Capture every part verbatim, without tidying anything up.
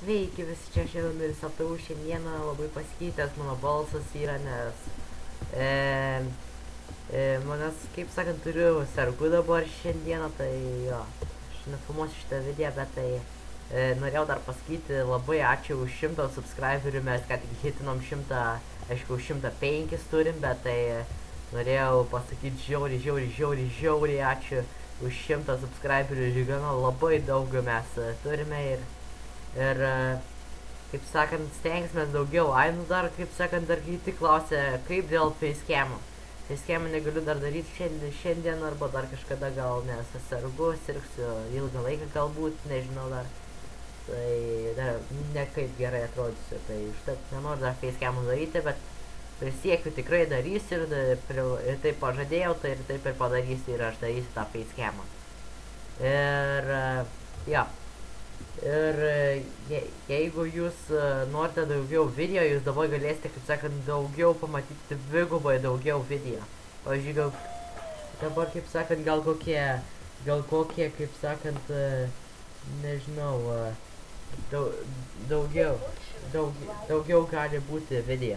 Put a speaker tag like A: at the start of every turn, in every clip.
A: Sveiki visi, čia šiandien ir Satau. Šiandieną labai pasikeitęs mano balsas yra, nes e, e, manęs, kaip sakant, turiu sergu dabar šiandieną, tai jo, aš nefilmuosiu šitą video, bet tai e, norėjau dar pasakyti labai ačiū už šimtą subscriberių, mes ką tik hitinom šimtą, aišku, šimtą penkis turim, bet tai norėjau pasakyti žiauriai, žiauriai, žiauriai, žiauriai ačiū už šimtą subscriberių, žygano labai daug mes turime ir Ir, kaip sakant, stengsime daugiau. Ai, nu dar, kaip sakant, dar kiti klausė, kaip dėl facecam'o. Facecam'o negaliu dar daryti šiandien, šiandien arba dar kažkada gal, nes sergu, sirgsiu ilgą laiką galbūt, nežinau dar. Tai dar nekaip gerai atrodysiu, tai užtat nenoriu dar facecam'o daryti, bet prisiekiu tikrai darysiu ir, ir taip pažadėjau, tai ir taip ir padarysiu ir aš darysiu tą facecam'o. Ir, ja. Ir je, jeigu jūs uh, norite daugiau video, jūs dabar galėsite, kaip sakant, daugiau pamatyti dvigubai daugiau video. Pavyzdžiui, gal dabar, kaip sakant, gal kokie, gal kokie, kaip sakant, uh, nežinau, uh, daug, daugiau, daug, daugiau gali būti video.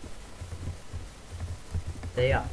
A: Tai jo.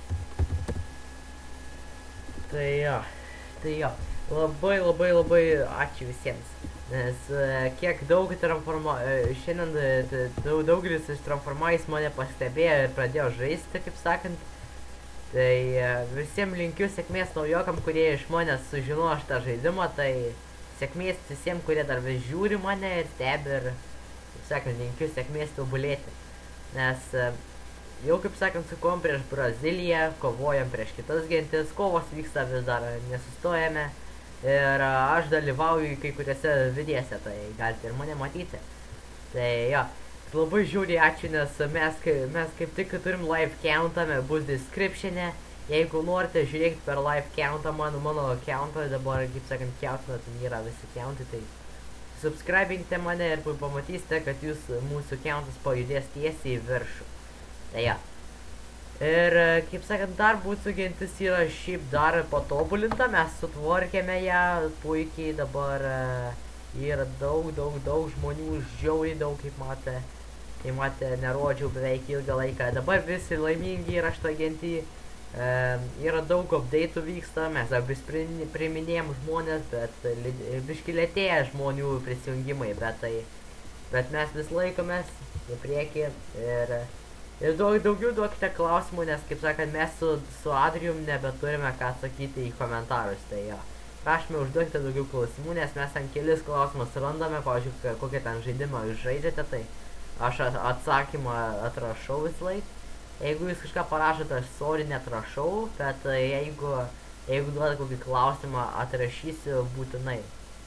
A: Tai jo. Tai jo. Labai, labai, labai ačiū visiems, nes uh, kiek daug transforma... Uh, šiandien uh, daug, daugelis iš transformais mane pastebėjo ir pradėjo žaisti, kaip sakant. Tai uh, visiems linkiu sėkmės naujokam, kurie iš manęs sužinojo šitą žaidimą, tai sėkmės visiems, kurie dar vis žiūri mane ir stebi ir, kaip sakant, linkiu sėkmės tobulėti. Nes uh, jau, kaip sakant, sukom prieš Braziliją, kovojam prieš kitas gentis, kovos vyksta vis dar, nesustojame. Ir aš dalyvauju kai kuriuose videose, tai galite ir mane matyti. Tai jo, labai žiūri ačiū, nes mes, mes kaip tik turim live countą, bus description'e. Jeigu norite žiūrėkit per live countą, mano, mano countą, dabar, kaip sakant, countą, tai yra visi countai, tai subscribinkite mane ir pamatysite, kad jūs mūsų countas pajudės tiesiai į viršų. Tai jo. Ir, kaip sakant, dar būtų gentis yra šiaip dar patobulinta, mes sutvarkėme ją puikiai, dabar yra daug, daug, daug žmonių, žiauriai daug, kaip matė, kaip matė, nerodžiau beveik ilgą laiką, dabar visi laimingi yra šitą gentį, e, yra daug update'ų vyksta, mes dar vis priminėjom žmonės, bet biški lėtėja žmonių prisijungimai, bet tai, bet mes vis laikomės į priekį ir Ir daug, daugiau duokite klausimų, nes, kaip sakant, mes su, su Adrijum nebeturime ką sakyti į komentarus, tai jo. Prašome užduokite daugiau klausimų, nes mes ten kelis klausimus randame, pavyzdžiui, kokią ten žaidimą jūs žaidžiate, tai aš atsakymą atrašau visą laiką. Jeigu jūs kažką parašote, aš sorry neatrašau, bet jeigu, jeigu duodate kokį klausimą, atrašysiu būtinai.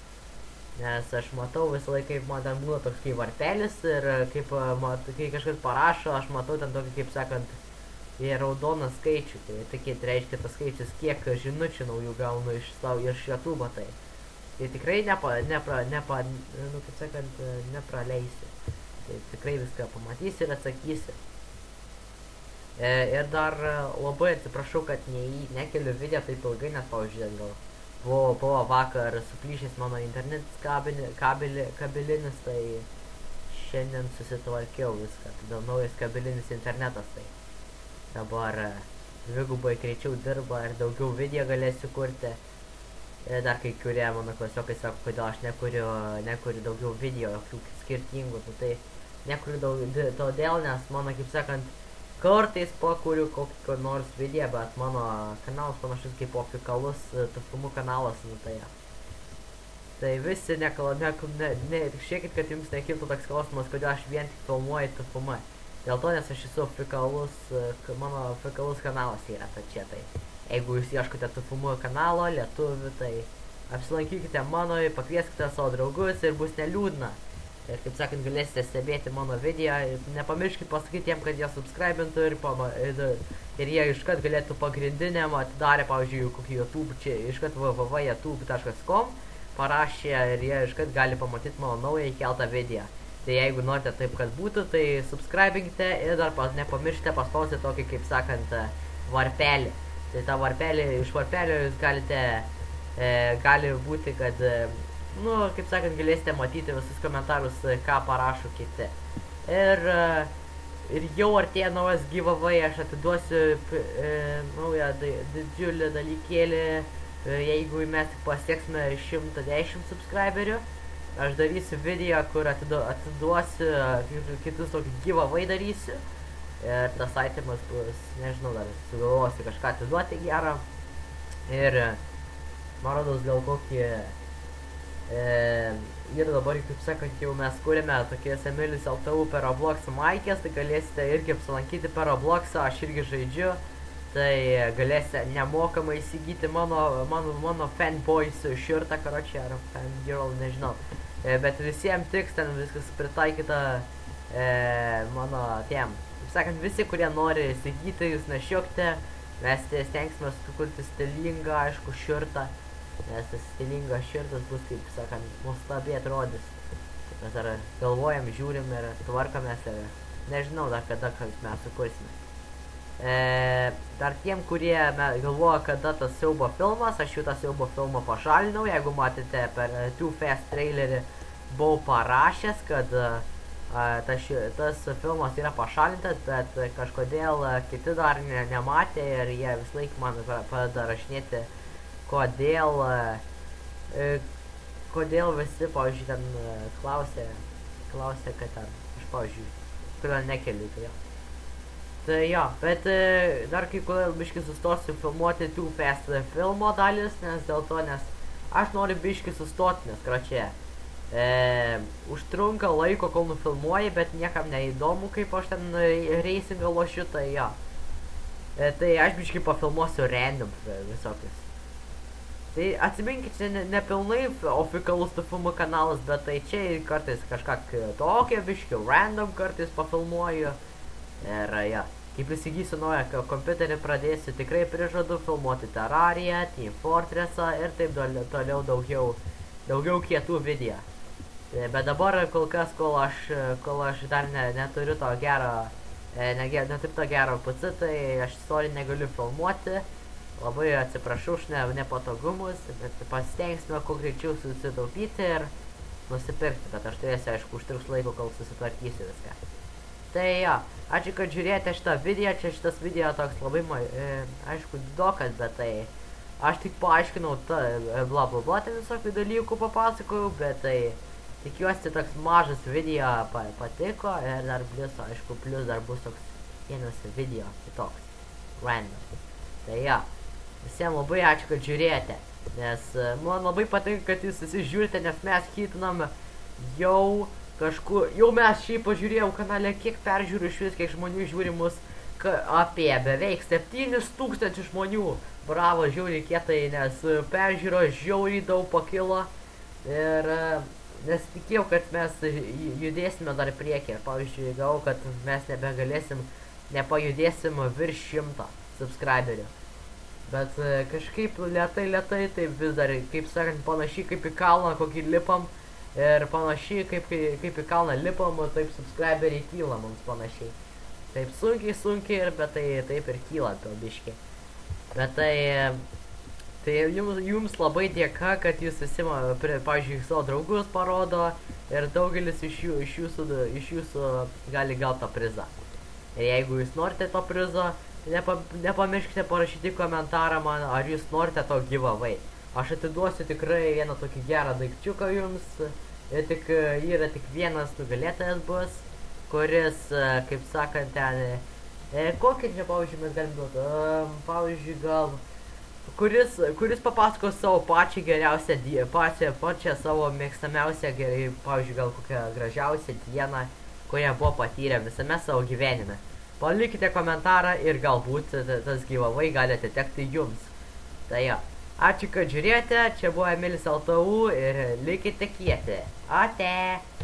A: Nes aš matau visą laiką, kaip man ten būna toks kaip varpelis ir kaip mat, kai kažkas parašo, aš matau ten tokį, kaip sakant, į raudoną skaičių. Tai tokie tai reiškia tas skaičius, kiek žinučių naujų gaunu iš, iš YouTube'o. Tai, tai tikrai nepa, nepra, nepa, nu, kaip sakant, nepraleisiu. Tai tikrai viską pamatysiu ir atsakysiu. E, ir dar labai atsiprašau, kad ne, nekeliu video taip ilgai, nes pavyzdžiui, gal Buvo, buvo vakar suplyšęs mano internetas kabeli, kabeli, kabelinis, tai šiandien susitvarkiau viską. Todėl naujas kabelinis internetas, tai dabar dvigubai greičiau dirba ir daugiau video galėsiu kurti. Ir dar kai kurie mano klasiokai sako, kodėl aš nekuriu, nekuriu daugiau video, skirtingų. Tai nekuriu daug, todėl, nes mano, kaip sakant, kartais pakuriu kokį nors video, bet mano kanalas panašus kaip oficialus T F M kanalas, nu tai ja. Tai visi nekala, ne, ne, ne, žiūrėkit, kad jums nekiltų toks klausimas, kodėl aš vien tik filmuoju T F M. Dėl to, nes aš esu oficialus, mano oficialus kanalas yra, tai čia tai. Jeigu jūs ieškote T F M kanalo, lietuvių, tai apsilankykite mano, pakvieskite savo draugus ir bus neliūdna. Ir, kaip sakant, galėsite stebėti mano video, nepamirškit pasakyti jiem, kad jie subscribintų ir, ir, ir jie iškart galėtų pagrindiniam atidarę, pavyzdžiui, kokį YouTube, čia iškart w w w taškas youtube taškas com parašė ir jie iškart gali pamatyti mano naują įkeltą video. Tai jeigu norite taip, kad būtų, tai subscribinkite ir dar pas, nepamirškite paspausti tokį, kaip sakant, varpelį. Tai tą varpelį, iš varpelio jūs galite, e, gali būti, kad nu, kaip sakant, galėsite matyti visus komentarus, ką parašo kiti. Ir, ir jau artėja naujas giveaway, aš atiduosiu e, naują didžiulį dalykėlį, e, jeigu mes tik pasieksime šimtą dešimt subscriberių. Aš darysiu video, kur atidu, atiduosiu, kitus tokį giveaway darysiu. Ir tas itemas bus, nežinau, dar sugalvosiu kažką atiduoti gerą. Ir, man rodos, gal kokį... E, ir dabar, kaip sakant, jau mes kūrėme tokias Emilis L T U per Roblox maikės, tai galėsite irgi apsilankyti per Robloxą, aš irgi žaidžiu. Tai galėsite nemokamai įsigyti mano, mano, mano fanboys širtą, karočią, ar fangirl, nežinau. E, bet visiems tiks, ten viskas pritaikyta e, mano tiem. Kaip sakant, visi, kurie nori įsigyti, jūs nešiokite, mes stengsime sukurti stilingą, aišku, širtą, nes tas stilingas širtas bus, kaip sakant, nuostabiai atrodys. Mes dar galvojam, žiūrim ir tvarkomės ir nežinau dar kada, kad mes sukursime. E, dar tiem, kurie galvoja, kada tas siaubo filmas, aš jau tą siaubo filmą pašalinau, jeigu matėte per Too Fast trailerį, buvau parašęs, kad a, tas, tas filmas yra pašalintas, bet kažkodėl kiti dar ne, nematė ir jie vis laik man padeda rašinėti, kodėl, e, kodėl visi, pavyzdžiui, ten klausė, klausė, kad ten, aš, pavyzdžiui, kodėl nekeliu, tai jo. Tai jo, bet e, dar kai kodėl biškį sustosiu filmuoti Too Fast filmo dalis, nes dėl to, nes aš noriu biškį sustoti, nes kračia. E, užtrunka laiko, kol nufilmuoji, bet niekam neįdomu, kaip aš ten racingą lošiu, tai jo. E, tai aš biškai pafilmuosiu random visokius. Tai atsiminkit, čia ne, nepilnai oficialus tų filmų kanalas, bet tai čia kartais kažką tokio biškai random kartais pafilmuoju. Ir jo, kaip įsigysiu naują kompiuterį, pradėsiu tikrai prižadu filmuoti Terrariją, Team Fortressą ir taip toliau daugiau, daugiau kietų video. Bet dabar kol kas, kol aš, kol aš dar ne, neturiu to gero, ne, neturiu to gero P C, tai aš sorry negaliu filmuoti. Labai atsiprašau už ne, nepatogumus, bet pasitengsime kuo greičiau susitaupyti ir nusipirkti, bet aš turėsiu, aišku, užtruks laiko, kol susitvarkysiu viską. Tai jo, ačiū, kad žiūrėjote šitą video, čia šitas video toks labai, e, aišku, didokas, bet tai aš tik paaiškinau tą bla bla bla, ten visokių dalykų papasakojau, bet tai tikiuosi toks mažas video pa, patiko ir dar plius, aišku, plius dar bus toks vienas video kitoks, random. Tai jo, visiems labai ačiū, kad žiūrėjote, nes man labai patinka, kad jūs visi žiūrite, nes mes hitinam jau kažkur, jau mes šiaip pažiūrėjau kanale, kiek peržiūrų iš vis, kiek žmonių žiūri mus, apie beveik septynis tūkstančius žmonių. Bravo, žiauriai kietai, nes peržiūros žiauriai daug pakilo ir nesitikėjau, kad mes judėsime dar priekį. Pavyzdžiui, gavau, kad mes nebegalėsim, nepajudėsim virš šimto subscriberių. Bet kažkaip lėtai, lėtai, taip vis dar, kaip sakant, panašiai kaip į kalną kokį lipam. Ir panašiai kaip, kaip į kalną lipam, taip subscriberiai kyla mums panašiai. Taip sunkiai, sunkiai, ir, bet tai taip ir kyla to biški. Bet tai, tai jums, jums labai dėka, kad jūs visi, pavyzdžiui, savo draugus parodo ir daugelis iš, jų, iš, jūsų, iš jūsų gali gauti tą prizą. Ir jeigu jūs norite to prizo, nepa, nepamirškite parašyti komentarą man, ar jūs norite to giveaway. Aš atiduosiu tikrai vieną tokį gerą daikčiuką jums, ir tik, yra tik vienas nugalėtojas bus, kuris, kaip sakant, ten, e, kokį čia, pavyzdžiui, mes galim duoti, um, pavyzdžiui, gal, kuris, kuris papasakos savo pačią geriausią, pačią, pačią savo mėgstamiausią, gerai, pavyzdžiui, gal kokią gražiausią dieną, kurią buvo patyrę visame savo gyvenime. Palikite komentarą ir galbūt tas giveaway gali atitekti jums. Tai jo. Ačiū, kad žiūrėjote, čia buvo Emilis L T U ir likite kieti. Ate!